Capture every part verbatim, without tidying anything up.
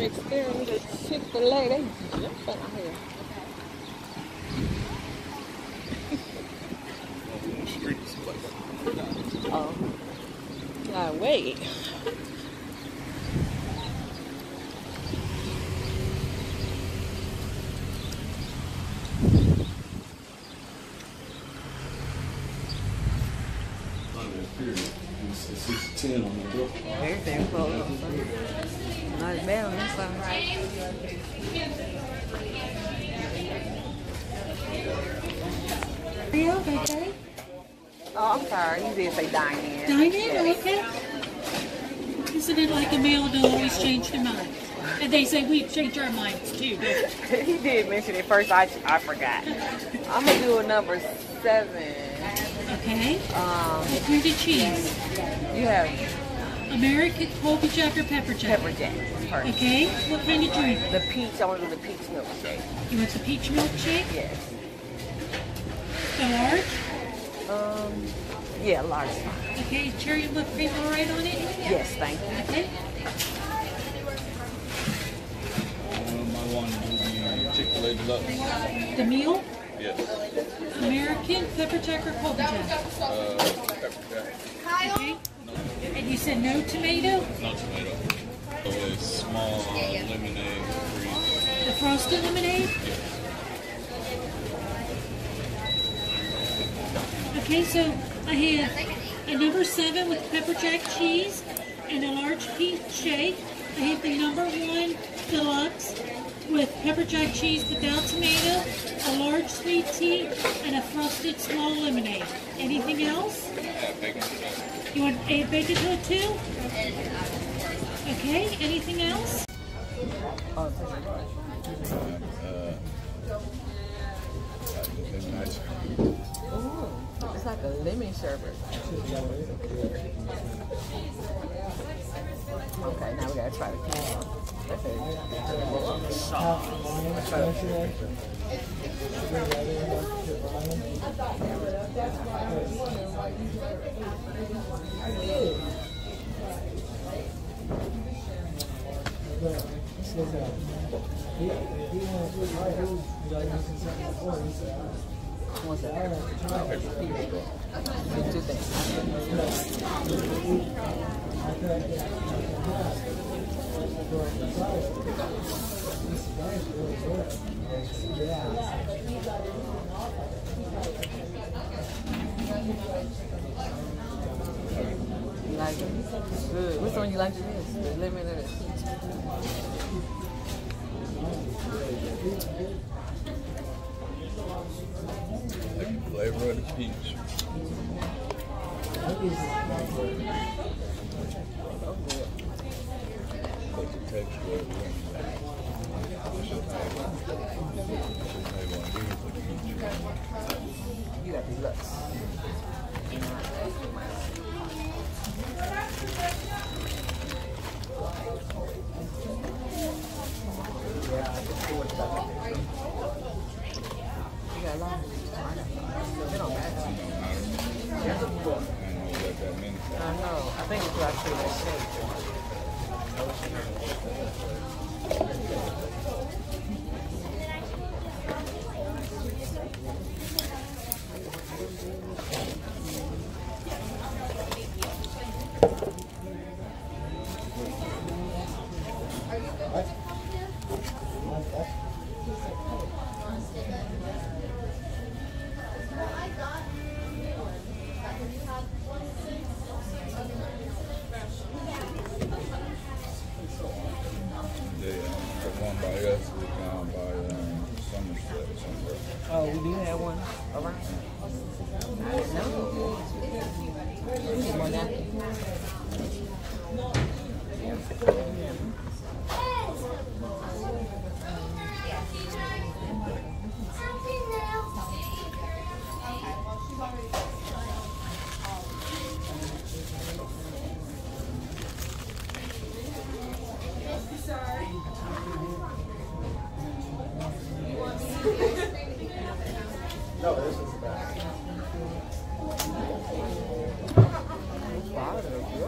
next there with a Chick-fil-A. They jumping out here. Oh. Gotta wait. ten on the door. Everything closed. Nice bed on this side. Are you okay? Oh, I'm sorry. You did say dine in. Dine in? Yes. Okay. Isn't it like a male to always change their mind? And they say we change our minds too. He did mention it first. I, I forgot. I'm going to do a number seven. Okay. Um, What kind of cheese? You have American Colby Jack or Pepper Jack? pepper jack. Perfect. Okay. What kind of drink? The peach. I want to do the peach milkshake. You want the peach milkshake? Yes. The large? Um. Yeah, large. Okay. Cherry and whipped cream all right on it? Yes, thank you. Okay. Um, I want to do the Chick-fil-A Deluxe. The meal? Yes. American Pepper Jack or Colby Jack? Uh, pepper jack. Okay. And you said no tomato? No tomato. So it's small uh, lemonade free. The frosted lemonade? Yes. Okay, so I have a number seven with pepper jack cheese and a large peach shake. I have the number one deluxe with pepper jack cheese without tomato, a large sweet tea, and a frosted small lemonade. Anything else? Add bacon to that. You want add bacon to it too? Okay, anything else? Oh, Uh, nice. ooh, it's like a lemon sherbet. Okay, now we gotta try the can. That's it. Let's try the What's that? Two things. You like it? Good. Which one you like the best? The lemon or the peach? Like the flavor of the peach. Like the texture of the lemon. You got these looks. You got a lot. They don't matter. I know. I think it's what I feel like shake. Oh, we do have one around. I didn't know. We need more napkins. No, this is the back. Wow, they're good.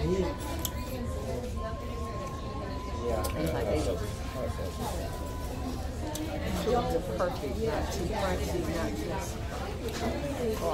It's like they just perfect, not too crunchy, not too. Oh,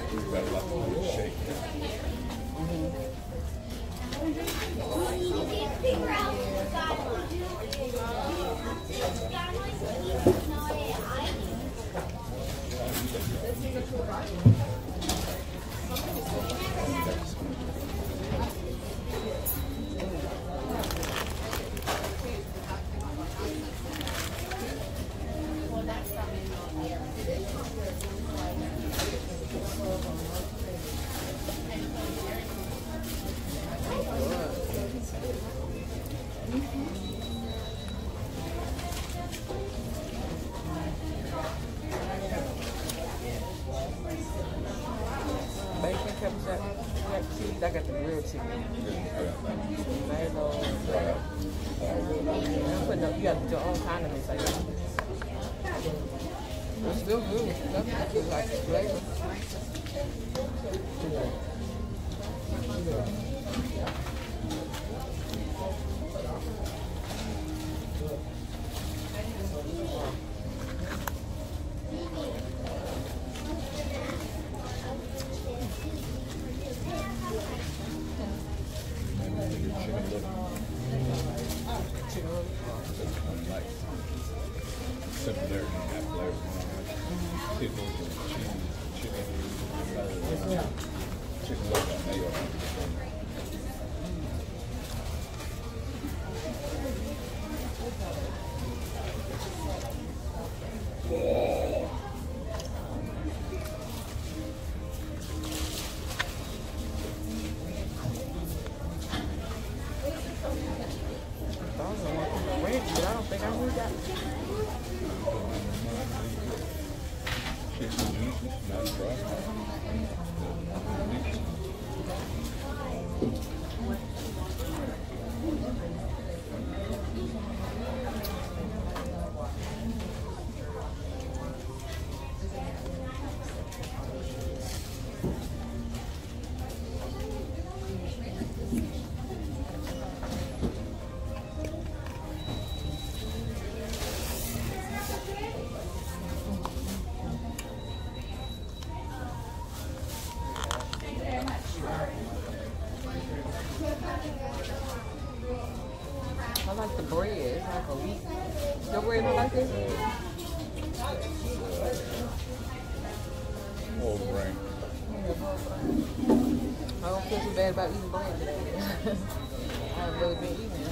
bacon, pepper jack, jack cheese. I got the grilled chicken. Tomatoes. I'm putting up, you got your own condiments, I guess. It's still good. Nothing like the flavor. Similar in that flavor. Pickles and cheese, chicken, chicken like that mayo. But I don't think I really got it. I like the bread. It's like a wheat. Your bread look like this? Whole grain. I don't feel too bad about eating bread today. I haven't really been eating it.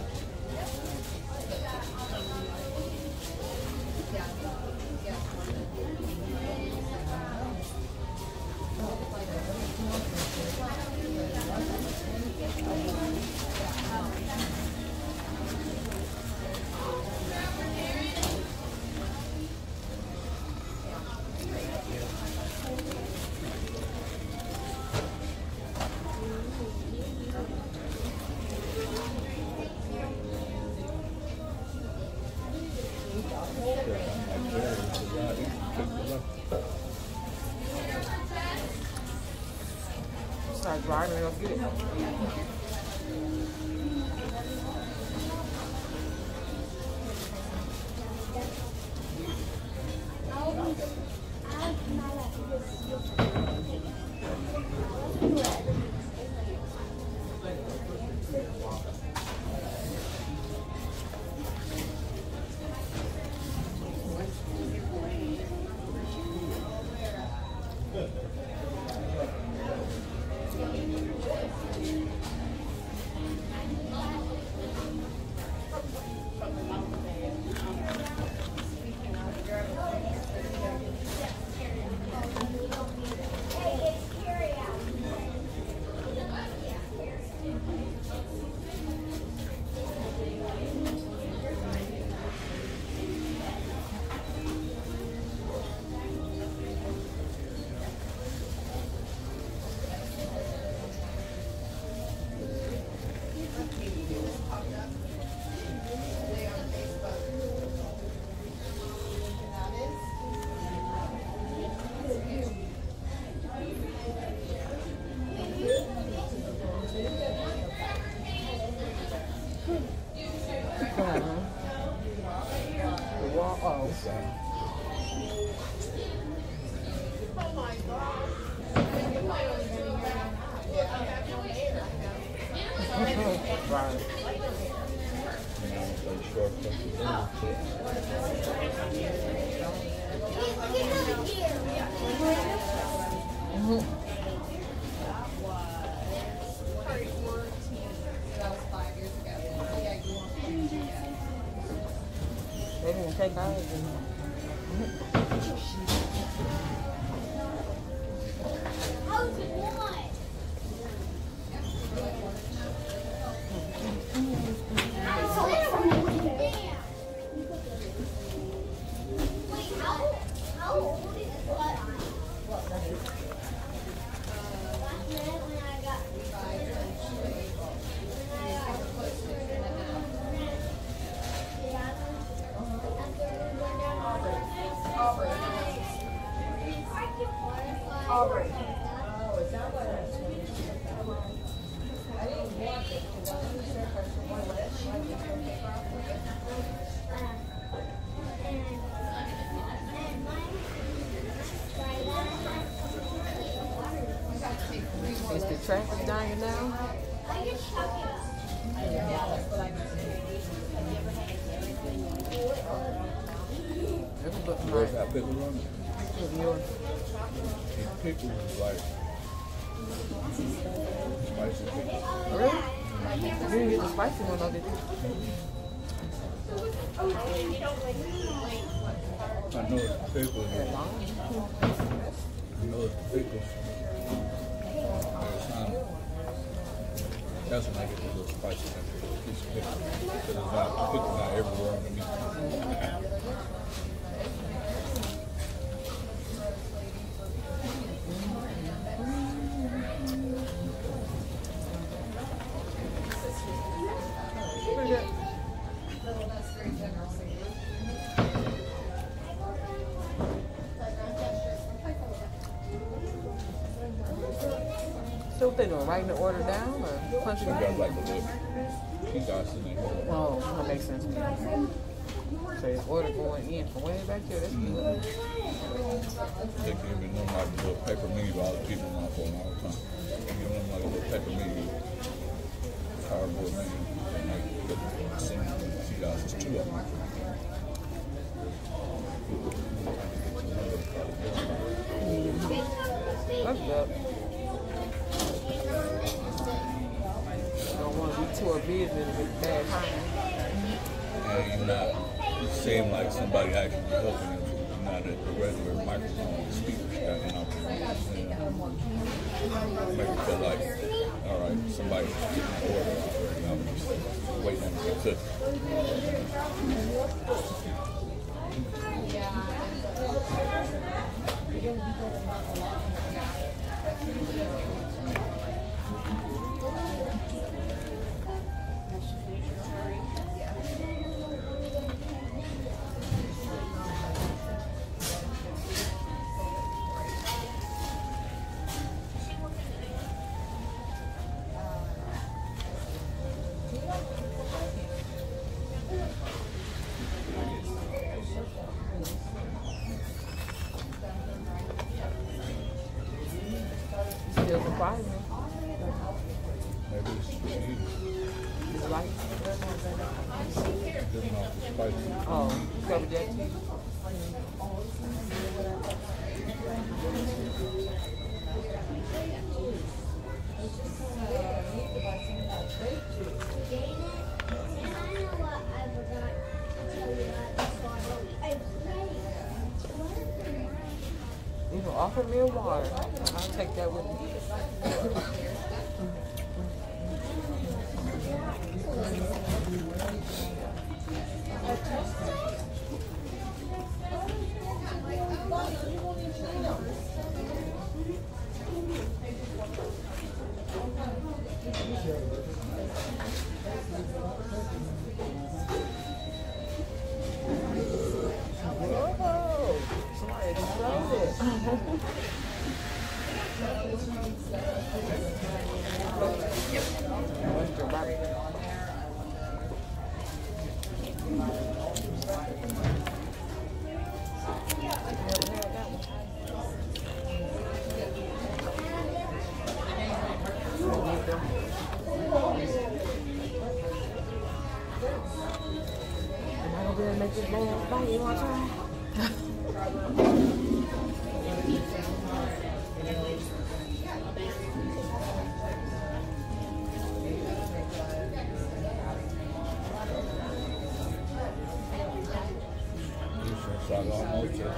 Start driving and go get it. Right. Mm-hmm. They didn't take ours. Is the traffic dying now? Where's that pickle on it? Yours. These pickles is like spicy pickles. Really? You didn't get the spicy one, though, did you? I know it's the pickles. Yeah, long. I know it's the pickles. That's when I get the little spicy piece of pickle. Because it's not, pickles not everywhere on the meat. So what they doing? Writing the order down or punching She it? got like a little kiosk in there. Oh, that makes sense. So his order going in from way back here. That's good. They giving them like a little paper mini to all the people on phone all the time. They giving them like a little paper mini cardboard mini. And like the kiosks, it's two of them. That's good. Don't want to be too abused with bad timing. And you're not, you seem like somebody actually helping you. You're not at the regular microphone and speakers standing out there. You know what I'm saying? Make it feel like, all right, somebody's getting an order already. I'm just waiting on it to cook. Still surprising. Maybe it's cheese. It's light. Giving off the spicy. Oh, you covered that too. You can offer me a water. I'll take that with me. Whoa! Somebody deserves it. Mister Bobby. make this bowl bite. You want to try? So I almost took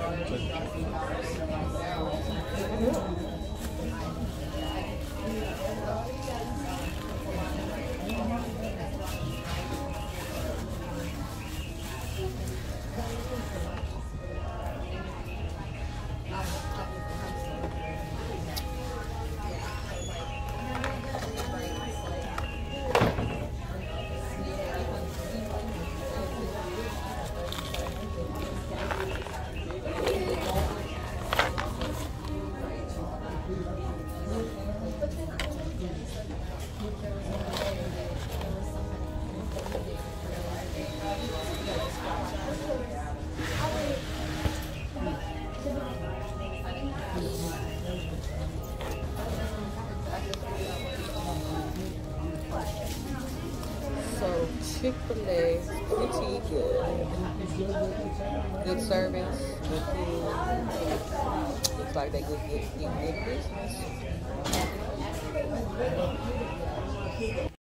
Chick-fil-A, pretty good. Good service, good food. Looks like they good, good, good business.